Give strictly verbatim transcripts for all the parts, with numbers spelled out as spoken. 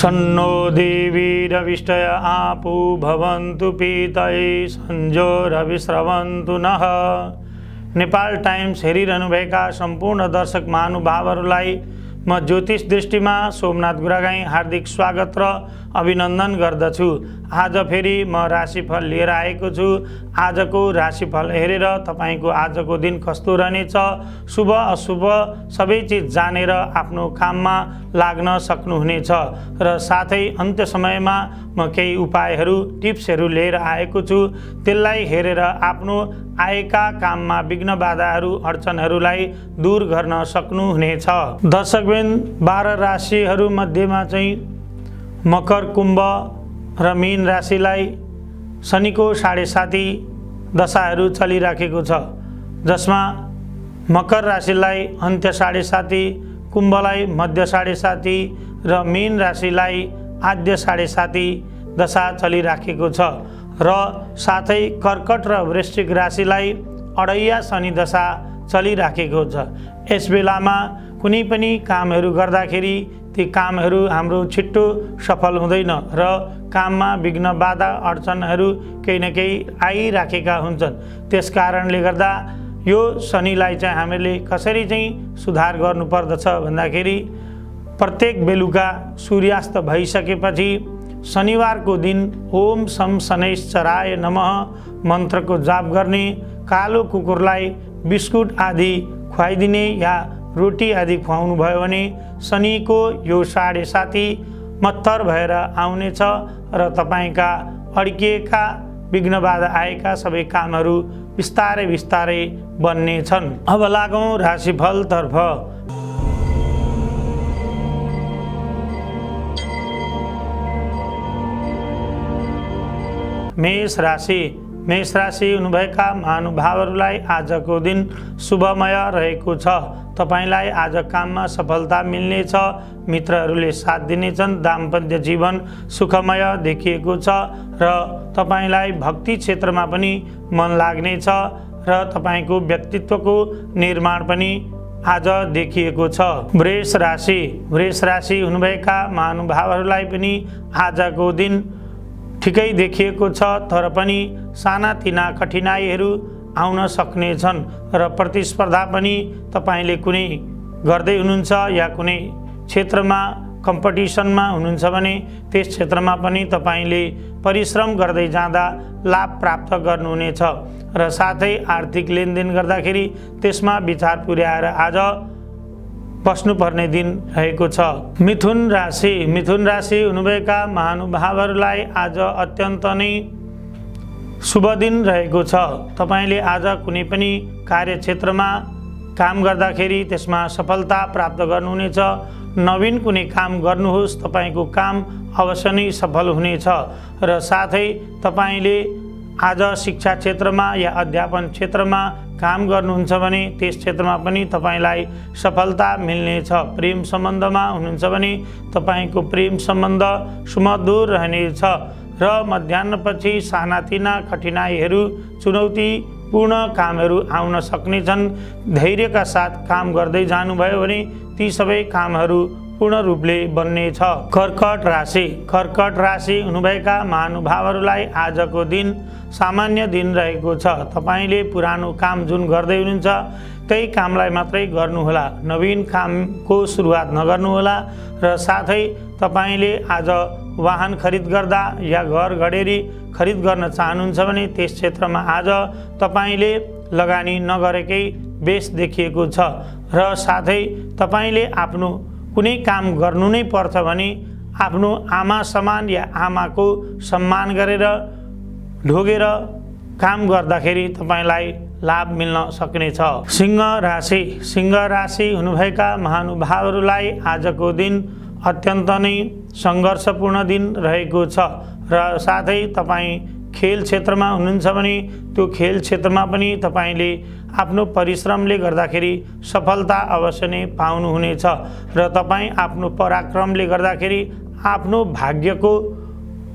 सन्नो देवीरविष्टय आपो भवन्तु पीतये सञ्जोरविश्रवन्तु नः। नेपाल टाइम्स हेरिरहनुभएका सम्पूर्ण दर्शक महानुभावहरूलाई म ज्योतिष दृष्टिमा सोमनाथ गुरागाई हार्दिक स्वागत र अभिनन्दन गर्दछु। आज फेरि म राशिफल लिएर आएको छु। आजको राशिफल हेरेर तपाईको आजको दिन कस्तो रहनेछ, शुभ अशुभ सबै चिज जानेर आफ्नो काममा लाग्न सक्नुहुनेछ र साथै अन्त्य समयमा म केही उपायहरू टिप्सहरू लिएर आएको छु। त्यसलाई हेरेर आफ्नो आएका काममा विघ्न बाधाहरू अडचनहरूलाई दूर गर्न सक्नुहुनेछ। दर्शकवृन्द, बाह्र राशिहरू मध्येमा चाहिँ मकर, कुम्भ र मीन राशिलाई शनिको साढे साती दशाहरू चलिराखेको छ, जसमा मकर राशिलाई अन्त्य साढे साती, कुम्भलाई मध्य साढे साती र मीन राशिलाई आद्य साढे साती दशा चलिराखेको छ र साथै कर्कट र वृश्चिक राशिलाई अढैया शनि दशा चलिराखेको छ। यस बेलामा कुनै पनि कामहरू गर्दाखेरि ती कामहरू हाम्रो छिट्टो सफल हुँदैन र काममा विघ्न बाधा अडचनहरू केही न केही आइराखेका हुन्छन्। त्यस कारणले गर्दा यो शनिलाई चाहिँ हामीले कसरी चाहिँ सुधार गर्नुपर्दछ भन्दाखेरि प्रत्येक बेलुका सूर्यास्त भइसकेपछि शनिबारको दिन ओम सम शनैश्चराय नमः मन्त्रको जाप गर्ने, कालो कुकुरलाई बिस्कुट आदि खुवाइदिने या रोटी आदि खुवाउनु भयो भने शनिको यो साढे साती मत्तर भएर आउनेछ र तपाईका अड्किएका विघ्न बाधा आएका सबै कामहरू बिस्तारै बिस्तारै बन्नेछन्। अब लागौँ राशिफलतर्फ। मेष राशि मेष राशि हुनुभएका महानुभावहरूलाई आजको दिन शुभमय रहेको छ। तपाईलाई आज काममा सफलता मिल्नेछ, मित्रहरूले साथ दिनेछन्, दाम्पत्य जीवन सुखमय देखिएको छ र तपाईलाई भक्ति क्षेत्रमा पनि मन लाग्नेछ र तपाईको व्यक्तित्वको निर्माण पनि आज देखिएको छ। वृष राशि वृष राशि हुनुभएका महानुभावहरूलाई पनि आजको दिन ठिकै देखिएको छ, तर पनि सानातिना कठिनाइहरू आउन सक्नेछन् र प्रतिस्पर्धा पनि तपाईले कुनै गर्दै हुनुहुन्छ या कुनै क्षेत्रमा कम्पिटिसनमा हुनुहुन्छ भने त्यस क्षेत्रमा पनि तपाईले परिश्रम गर्दै जाँदा लाभ प्राप्त गर्नुहुनेछ र साथै आर्थिक लेनदेन गर्दाखेरि त्यसमा विचार पुर्याएर आज बस्नुपर्ने दिन रहेको छ। मिथुन राशि मिथुन राशि हुनुभएका महानुभावहरूलाई आज अत्यन्त नै शुभ दिन रहेको छ। तपाईले आज कुनै पनि कार्यक्षेत्रमा काम गर्दाखेरि त्यसमा सफलता प्राप्त गर्नुहुनेछ। नवीन कुनै काम गर्नुहोस्, तपाईको काम अवश्य नै सफल हुनेछ र साथै तपाईले आज शिक्षा क्षेत्रमा या अध्यापन क्षेत्रमा काम गर्नुहुन्छ भने त्यस क्षेत्रमा पनि तपाईलाई सफलता मिल्नेछ। प्रेम सम्बन्धमा हुनुहुन्छ भने तपाईको प्रेम सम्बन्ध सुमधुर रहनेछ र मध्याह्नपछि सानातिना कठिनाइहरू चुनौतीपूर्ण कामहरू आउन सक्नेछन्। धैर्यका साथ काम गर्दै जानुभयो भने ती सबै कामहरू पूर्ण रूपले बन्नेछ। कर्कट राशि कर्कट राशि हुनुभएका महानुभावहरूलाई आजको दिन सामान्य दिन रहेको छ। तपाईले पुरानो काम जुन गर्दै हुनुहुन्छ त्यही कामलाई मात्रै गर्नुहोला, नवीन कामको सुरुवात नगर्नुहोला र साथै तपाईले आज वाहन खरिद गर्दा या घर घडेरी खरिद गर्न चाहनुहुन्छ भने त्यस क्षेत्रमा आज तपाईले लगानी नगरेकै बेस देखिएको छ र साथै तपाईले आफ्नो कुनै काम गर्नु नै पर्छ भने आफ्नो आमा समान या आमाको सम्मान गरेर ढोगेर काम गर्दाखेरि तपाईलाई लाभ मिल्न सक्नेछ। सिंह राशि सिंह राशि हुनुभएका महानुभावहरूलाई आजको दिन अत्यन्त नै सङ्घर्षपूर्ण दिन रहेको छ र साथै तपाईँ खेल क्षेत्रमा हुनुहुन्छ भने त्यो खेल क्षेत्रमा पनि तपाईले आफ्नो परिश्रमले गर्दाखेरि सफलता अवश्य नै पाउनुहुनेछ र तपाईँ आफ्नो पराक्रमले गर्दाखेरि आफ्नो भाग्यको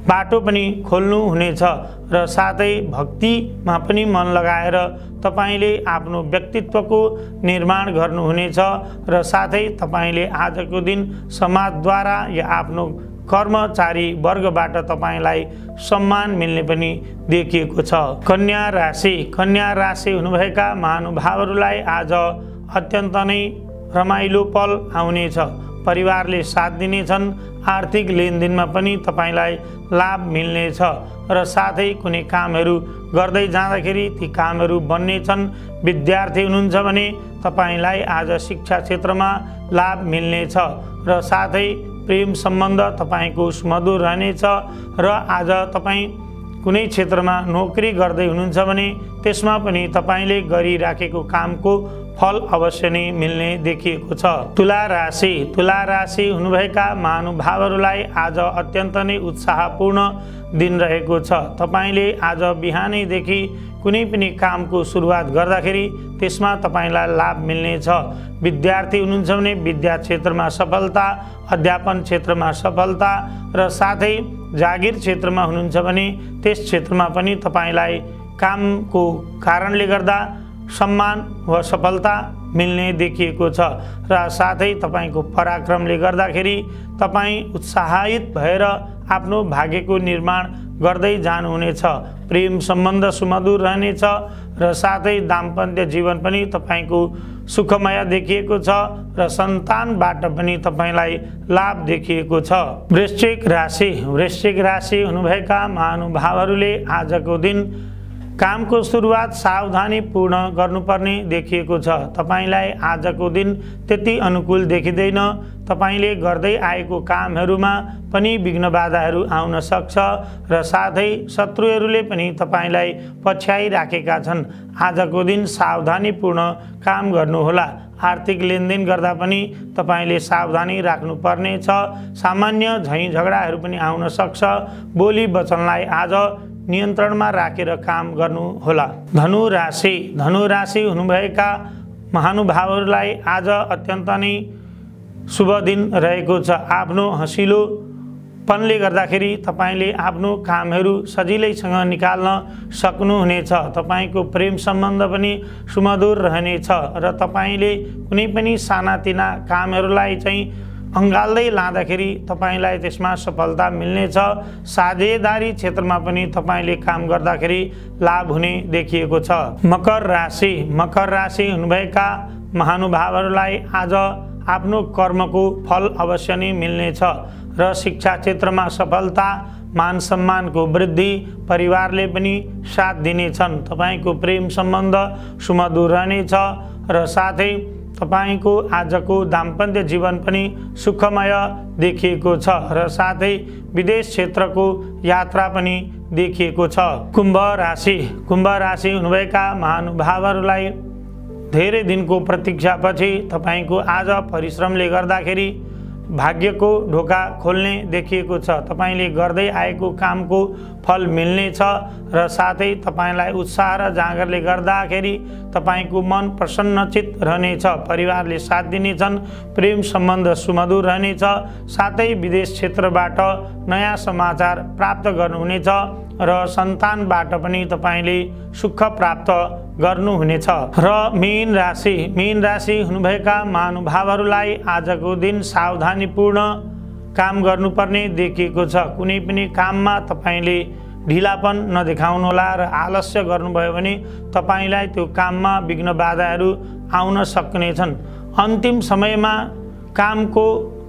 बाटो पनि खोल्नु हुनेछ र साथै भक्तिमा पनि मन लगाएर तपाईले आफ्नो व्यक्तित्वको निर्माण गर्नुहुनेछ र साथै तपाईले आजको दिन समाजद्वारा या आफ्नो कर्मचारी वर्गबाट तपाईलाई सम्मान मिल्ने पनि देखिएको छ। कन्या राशि कन्या राशि हुनुभएका महानुभावहरूलाई आज अत्यन्त नै रमाइलो पल आउनेछ। परिवारले साथ दिनेछन्। आर्थिक लेनदेनमा पनि तपाईलाई लाभ मिल्नेछ र साथै कुनै कामहरू गर्दै जाँदाखेरि ती कामहरू बन्नेछन्। विद्यार्थी हुनुहुन्छ भने तपाईलाई आज शिक्षा क्षेत्रमा लाभ मिल्नेछ र साथै प्रेम सम्बन्ध तपाईको सुमधुर रहनेछ र आज तपाई कुनै क्षेत्रमा नोकरी गर्दै हुनुहुन्छ भने त्यसमा पनि तपाईले गरिराखेको कामको फल अवश्य नै मिल्ने देखिएको छ। तुला राशि तुला राशि हुनुभएका महानुभावहरूलाई आज अत्यन्त नै उत्साहपूर्ण दिन रहेको छ। तपाईले आज बिहानैदेखि कुनै पनि कामको सुरुवात गर्दाखेरि त्यसमा तपाईलाई लाभ मिल्नेछ। विद्यार्थी हुनुहुन्छ भने विद्या क्षेत्रमा सफलता, अध्यापन क्षेत्रमा सफलता र साथै जागिर क्षेत्रमा हुनुहुन्छ भने त्यस क्षेत्रमा पनि तपाईलाई कामको कारणले गर्दा सम्मान व सफलता मिल्ने देखिएको छ र साथै तपाईको पराक्रमले गर्दाखेरि तपाई उत्साहित भएर आफ्नो भाग्यको निर्माण गर्दै जानुहुनेछ। प्रेम सम्बन्ध सुमधुर रहनेछ र साथै दाम्पत्य जीवन पनि तपाईको सुखमय देखिएको छ र सन्तानबाट पनि तपाईलाई लाभ देखिएको छ। वृश्चिक राशि वृश्चिक राशि हुनुभएका महानुभावहरूले आजको दिन कामको सुरुवात सावधानीपूर्ण गर्नुपर्ने देखिएको छ। तपाईलाई आजको दिन त्यति अनुकूल देखिँदैन। तपाईले गर्दै आएको कामहरूमा पनि विघ्न बाधाहरू आउन सक्छ र साथै शत्रुहरूले पनि तपाईलाई पछ्याइराखेका छन्। आजको दिन सावधानीपूर्ण काम गर्नुहोला। आर्थिक लेनदेन गर्दा पनि तपाईले सावधानी राख्नुपर्ने छ। सामान्य झैँ झगडाहरू पनि आउन सक्छ। बोली वचनलाई आज नियन्त्रणमा राखेर काम गर्नुहोला। धनु राशि धनु राशि हुनुभएका महानुभावहरूलाई आज अत्यन्त नै शुभ दिन रहेको छ। आफ्नो हँसिलोपनले गर्दाखेरि तपाईले आफ्नो कामहरू सजिलैसँग निकाल्न सक्नुहुनेछ। तपाईको प्रेम सम्बन्ध पनि सुमधुर रहनेछ र तपाईले कुनै पनि सानातिना कामहरूलाई चाहिँ अँगाल्दै लाँदाखेरि तपाईलाई त्यसमा सफलता मिल्नेछ। साझेदारी क्षेत्रमा पनि तपाईले काम गर्दाखेरि लाभ हुने देखिएको छ। मकर राशि मकर राशि हुनुभएका महानुभावहरूलाई आज आफ्नो कर्मको फल अवश्य नै मिल्नेछ र शिक्षा क्षेत्रमा सफलता, मान सम्मानको वृद्धि, परिवारले पनि साथ दिनेछन्। तपाईको प्रेम सम्बन्ध सुमधुर रहनेछ र साथै तपाईको आजको दाम्पत्य जीवन पनि सुखमय देखिएको छ र साथै विदेश क्षेत्रको यात्रा पनि देखिएको छ। कुम्भ राशि कुम्भ राशि हुनुभएका महानुभावहरूलाई धेरै दिनको प्रतीक्षापछि तपाईको आज परिश्रमले गर्दाखेरि भाग्यको ढोका खोल्ने देखिएको छ। तपाईले गर्दै आएको कामको फल मिल्नेछ र साथै तपाईलाई उत्साह र जाँगरले गर्दाखेरि तपाईको मन प्रसन्नचित रहनेछ। परिवारले साथ दिनेछन्। प्रेम सम्बन्ध सुमधुर रहनेछ। साथै विदेश क्षेत्रबाट नयाँ समाचार प्राप्त गर्नुहुनेछ र सन्तानबाट पनि तपाईले सुख प्राप्त गर्नुहुनेछ। र मीन राशि मीन राशि हुनुभएका महानुभावहरूलाई आजको दिन सावधानीपूर्ण काम गर्नुपर्ने देखिएको छ। कुनै पनि काममा तपाईले ढिलापन नदेखाउनुहोला र आलस्य गर्नुभयो भने तपाईलाई त्यो काममा विघ्न बाधाहरू आउन सक्नेछन्। अन्तिम समयमा कामको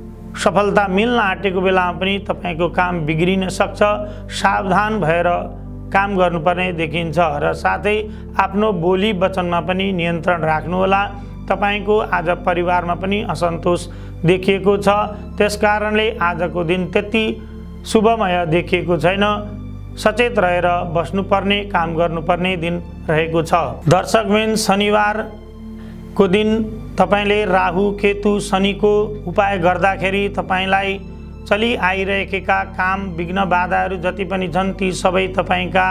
सफलता मिल्न आँटेको बेलामा पनि तपाईको काम बिग्रिन सक्छ। सावधान भएर काम गर्नुपर्ने देखिन्छ र साथै आफ्नो बोली वचनमा पनि नियन्त्रण राख्नुहोला। तपाईको आज परिवारमा पनि असन्तोष देखिएको छ। त्यसकारणले आजको दिन त्यति शुभमय देखिएको छैन। सचेत रहेर बस्नुपर्ने, काम गर्नुपर्ने दिन रहेको छ। दर्शकबिन, शनिबारको दिन तपाईले राहु केतु शनिको उपाय गर्दाखेरि तपाईलाई चलि आइरहेका काम, विघ्न बाधाहरू जति पनि छन् ती सबै तपाईका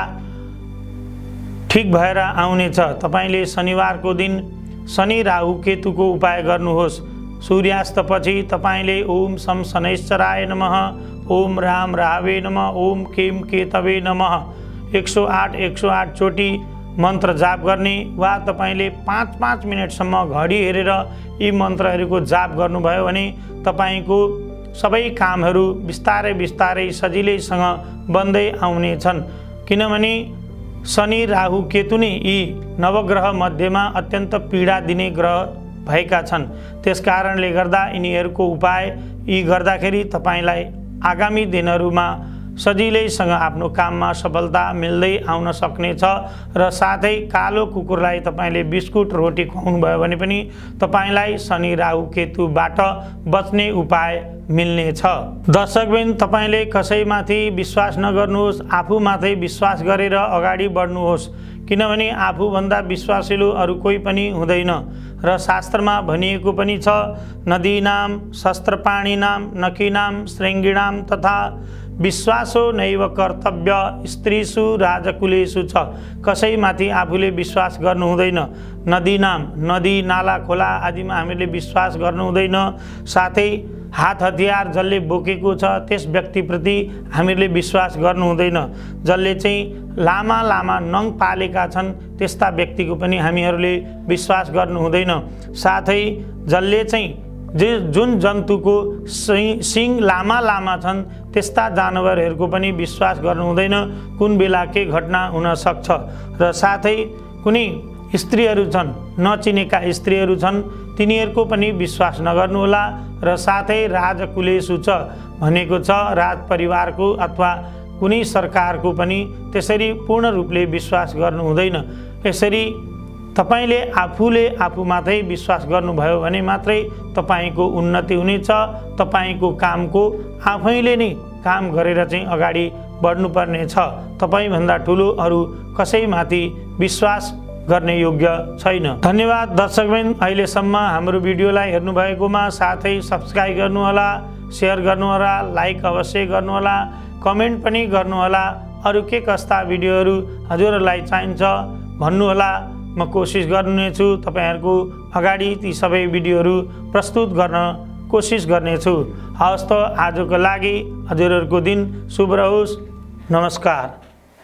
ठीक भएर आउनेछ। तपाईले शनिबारको दिन शनि राहु केतुको उपाय गर्नुहोस्। सूर्यास्तपछि तपाईले ओम शम शनैश्चराय नमः, ओम राम राहवे नमः, ओम केम केतवे नमः एक सौ आठ एक सौ आठ चोटि मन्त्र जाप गर्ने वा तपाईले पाँच पाँच मिनटसम्म घडी हेरेर यी मन्त्रहरूको जाप गर्नुभयो भने तपाईको सबै कामहरू बिस्तारै बिस्तारै सजिलैसँग बन्दै आउनेछन्। किनभने शनि राहु केतु नै यी नवग्रह मध्येमा अत्यन्त पीडा दिने ग्रह भएका छन्। त्यसकारणले गर्दा यिनीहरूको उपाय यी गर्दाखेरि तपाईलाई आगामी दिनहरूमा सजिलैसँग आफ्नो काममा सफलता मिल्दै आउन सक्नेछ। र साथै कालो कुकुरलाई तपाईले बिस्कुट रोटी खुवाउनु भयो भने पनि तपाईलाई शनि राहु केतुबाट बच्ने उपाय मिल्नेछ। दर्शकबिन, तपाईले कसैमाथि विश्वास नगर्नुहोस्, आफूमाथि विश्वास गरेर अगाडि बढ्नुहोस्। किनभने आफूभन्दा विश्वासिलो अरू कोही पनि हुँदैन। र शास्त्रमा भनिएको पनि छ, नदीनाम शस्त्रपाणिनां नखीनां श्रृंगिणां तथा विश्वासो नैव कर्तव्य स्त्रीषु राजकुलेषु छ। कसैमाथि आफूले विश्वास गर्नु हुँदैन। नदीनाम नदी नाला खोला आदिमा हामीले विश्वास गर्नु हुँदैन। साथै हात हतियार जसले बोकेको छ त्यस व्यक्तिप्रति हामीले विश्वास गर्नु हुँदैन। जसले चाहिँ लामा लामा नङ पालेका छन् त्यस्ता व्यक्तिको पनि हामीहरूले विश्वास गर्नु हुँदैन। साथै जसले चाहिँ जे जुन जन्तुको सिङ लामा लामा छन् त्यस्ता जानवरहरूको पनि विश्वास गर्नु हुँदैन, कुन बेला के घटना हुन सक्छ। र साथै कुनै स्त्रीहरू छन्, नचिनेका स्त्रीहरू छन्, तिनीहरूको पनि विश्वास नगर्नुहोला। र साथै राजकुलेषु छ भनेको छ राज परिवारको अथवा कुनै सरकारको पनि त्यसरी पूर्ण रूपले विश्वास गर्नु हुँदैन। यसरी तपाईले आफूले आफूमाथि विश्वास गर्नुभयो भने मात्रै तपाईको उन्नति हुनेछ। तपाईको कामको आफैले नै काम गरेर चाहिँ अगाडि बढ्नुपर्ने छ। तपाईभन्दा ठुलो अरू कसैमाथि विश्वास गर्ने योग्य छैन। धन्यवाद दर्शकबिन, अहिलेसम्म हाम्रो भिडियोलाई हेर्नुभएकोमा। साथै सब्स्क्राइब गर्नुहोला, सेयर गर्नुहोला, लाइक अवश्य गर्नुहोला, कमेन्ट पनि गर्नुहोला। अरू के कस्ता भिडियोहरू हजुरहरूलाई चाहिन्छ भन्नुहोला, म कोसिस गर्नेछु तपाईहरुको अगाडि ती सबै भिडियोहरू प्रस्तुत गर्न कोसिस गर्नेछु। हवस् त आजको लागि हजुरहरूको दिन शुभ रहोस्। नमस्कार।